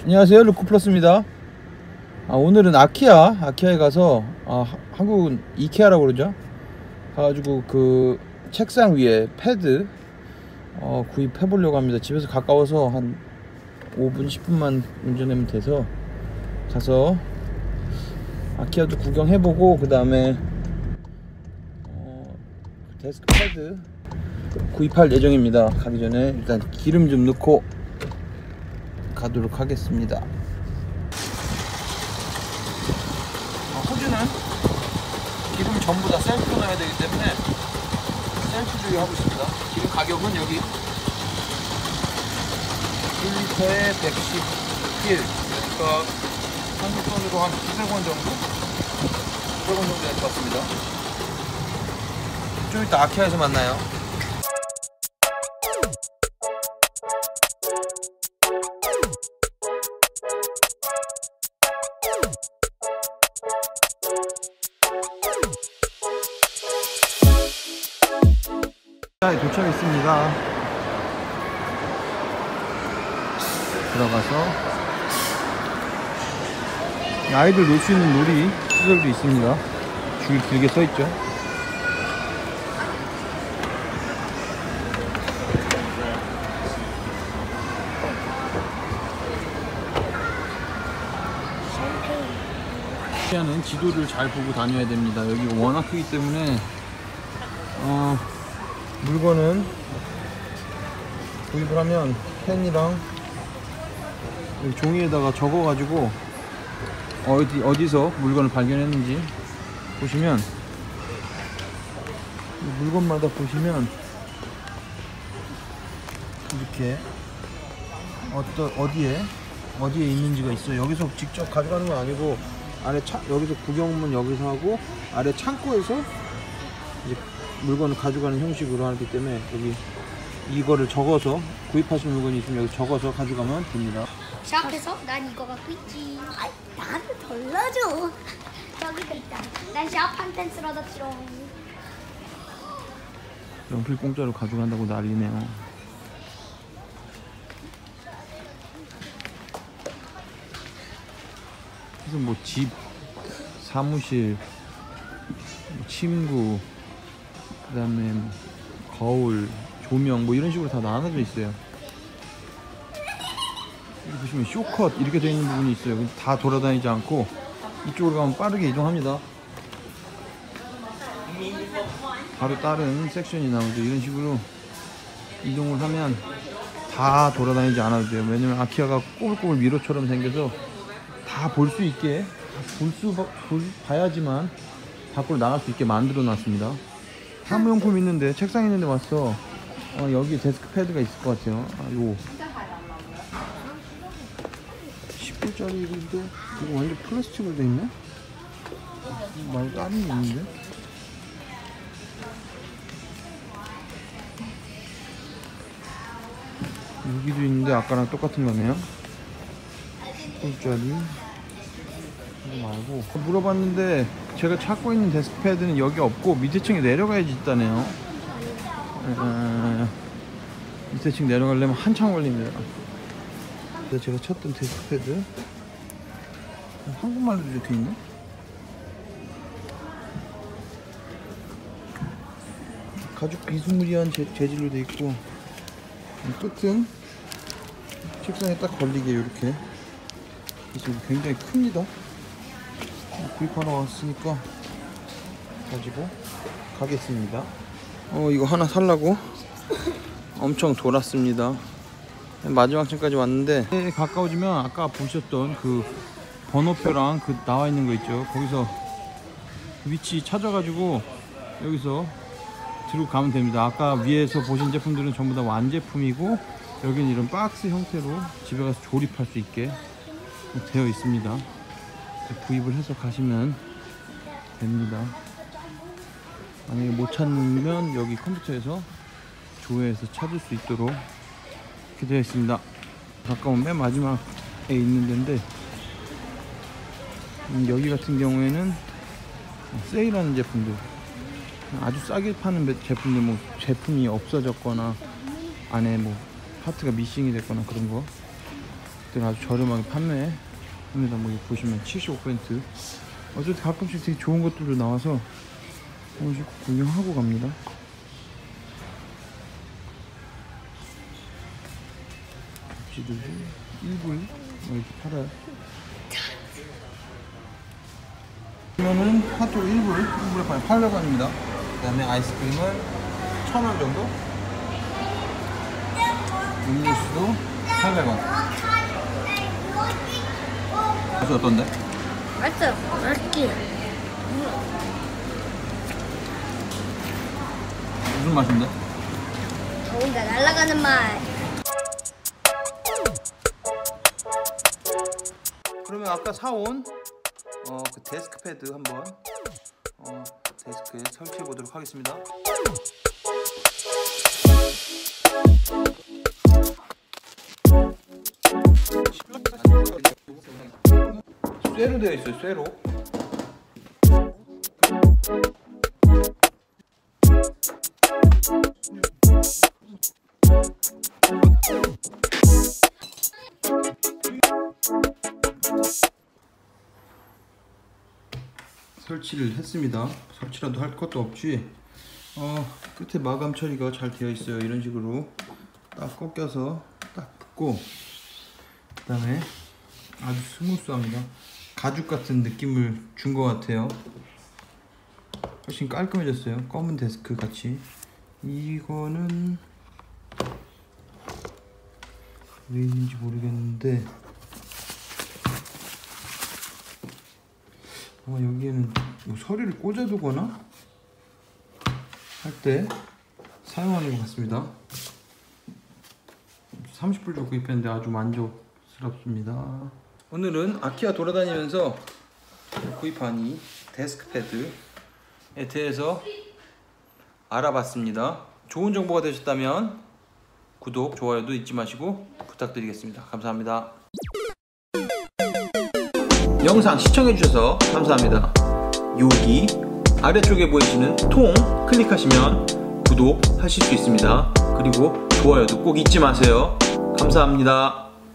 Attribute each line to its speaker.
Speaker 1: 안녕하세요, 루크플러스입니다. 오늘은 아키아에 가서 한국은 이케아라고 그러죠. 가가지고 그 책상 위에 패드 구입해 보려고 합니다. 집에서 가까워서 한 5분 10분만 운전하면 돼서 가서 아키아도 구경해보고, 그 다음에 데스크 패드 구입할 예정입니다. 가기 전에 일단 기름 좀 넣고 가도록 하겠습니다. 호주는 기름 전부 다 셀프로 넣어야 되기 때문에 셀프주의 하고 있습니다. 기름 가격은 여기 1리터에 111, 그러니까 한국 돈으로 한 900원 정도? 900원 정도 될 것 같습니다. 좀 이따 아키아에서 만나요. 도착했습니다. 들어가서 아이들 놀 수 있는 놀이 시설도 있습니다. 줄 길게 서 있죠. 아키아는 지도를 잘 보고 다녀야 됩니다. 여기가 워낙 크기 때문에 물건은 구입을 하면 펜이랑 종이에다가 적어가지고 어디서 물건을 발견했는지 보시면, 물건마다 보시면 이렇게 어디에 있는지가 있어요. 여기서 직접 가져가는 건 아니고 여기서 구경문 여기서 하고 아래 창고에서 이제 물건을 가져가는 형식으로 하기 때문에, 여기 이거를 적어서 구입하신 물건이 있으면 여기 적어서 가져가면 됩니다.
Speaker 2: 샵에서 난 이거 갖고 있지. 나한테 돌려줘. 저기도 있다. 난 샵 한 펜 쓰러졌지롱.
Speaker 1: 연필 공짜로 가져간다고 난리네요. 그래서 뭐 집, 사무실, 침구, 그 다음에 거울, 조명 뭐 이런 식으로 다 나눠져 있어요. 여기 보시면 쇼컷 이렇게 되어 있는 부분이 있어요. 다 돌아다니지 않고 이쪽으로 가면 빠르게 이동합니다. 바로 다른 섹션이 나오죠. 이런 식으로 이동을 하면 다 돌아다니지 않아도 돼요. 왜냐면 아키아가 꼬불꼬불 미로처럼 생겨서 다 볼 수 있게, 봐야지만 밖으로 나갈 수 있게 만들어 놨습니다. 사무용품 있는데, 책상 있는데 왔어. 여기 데스크 패드가 있을 것 같아요. 요 10불짜리인데 이거 완전 플라스틱으로 돼 있네? 말고 다른 게 있는데? 여기도 있는데 아까랑 똑같은 거네요. 10불짜리 이거 말고 물어봤는데, 제가 찾고 있는 데스크 패드는 여기 없고 밑에 층에 내려가야지 있다네요. 밑에 층 내려가려면 한참 걸립니다. 제가 찾던 데스크 패드 한국말로 이렇게 있네? 가죽 비스무리한 재질로 돼 있고, 끝은 책상에 딱 걸리게 이렇게. 그래서 굉장히 큽니다. 구입하러 왔으니까 가지고 가겠습니다. 이거 하나 살라고 엄청 돌았습니다. 마지막 층까지 왔는데, 가까워지면 아까 보셨던 그 번호표랑 그 나와 있는 거 있죠. 거기서 위치 찾아가지고 여기서 들고 가면 됩니다. 아까 위에서 보신 제품들은 전부 다 완제품이고, 여기는 이런 박스 형태로 집에 가서 조립할 수 있게 되어 있습니다. 구입을 해서 가시면 됩니다. 만약에 못 찾으면 여기 컴퓨터에서 조회해서 찾을 수 있도록 이렇게 되어 있습니다. 가까운 맨 마지막에 있는 데인데, 여기 같은 경우에는 세일하는 제품들, 아주 싸게 파는 제품들, 뭐 제품이 없어졌거나 안에 뭐 파트가 미싱이 됐거나 그런 거 가격들 아주 저렴하게 판매합니다. 뭐 여기 보시면 75%. 어쨌든 가끔씩 되게 좋은 것들도 나와서 한 번씩 구경하고 갑니다. 접시들도 1불 이렇게 팔아요. 그러면은 핫도그 1불에 파면 800원입니다. 그 다음에 아이스크림은 1000원 정도? 음료수도 800원. 맛이 어떤데?
Speaker 2: 맛있어요. 맛있지?
Speaker 1: 무슨 맛인데?
Speaker 2: 뭔가 날아가는 맛.
Speaker 1: 그러면 아까 사온 그 데스크 패드 한번 데스크에 설치해 보도록 하겠습니다. 쇠로 되어 있어요. 쇠로. 설치를 했습니다. 설치라도 할 것도 없지. 끝에 마감 처리가 잘 되어 있어요. 이런 식으로 딱 꺾여서 딱 붙고, 그 다음에 아주 스무스합니다. 가죽 같은 느낌을 준 것 같아요. 훨씬 깔끔해졌어요. 검은 데스크 같이. 이거는 왜 있는지 모르겠는데 여기에는 뭐 서류를 꽂아두거나 할 때 사용하는 것 같습니다. 30불 주고 구입했는데 아주 만족스럽습니다. 오늘은 아키아 돌아다니면서 구입한 이 데스크 패드에 대해서 알아봤습니다. 좋은 정보가 되셨다면 구독, 좋아요도 잊지 마시고 부탁드리겠습니다. 감사합니다. 영상 시청해주셔서 감사합니다. 여기 아래쪽에 보이시는 통 클릭하시면 구독하실 수 있습니다. 그리고 좋아요도 꼭 잊지 마세요. 감사합니다.